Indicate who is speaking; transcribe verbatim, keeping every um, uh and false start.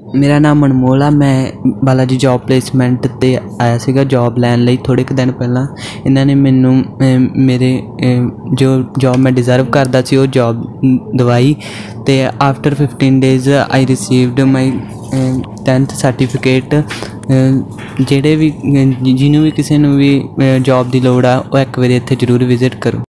Speaker 1: मेरा नाम अनमोल आ। मैं बाला जी जॉब प्लेसमेंट ते आया सीगा जॉब लैन लई थोड़े क दिन पहला। इन्हां ने मैनू मेरे जो जॉब मैं डिज़र्व करदा सी वो जॉब दवाई ते after fifteen days I received my tenth certificate. ਜਿਹੜੇ भी जिन्हों भी किसी भी जॉब की लोड़ आ वो एक बार इत्थे जरूर विजिट करो।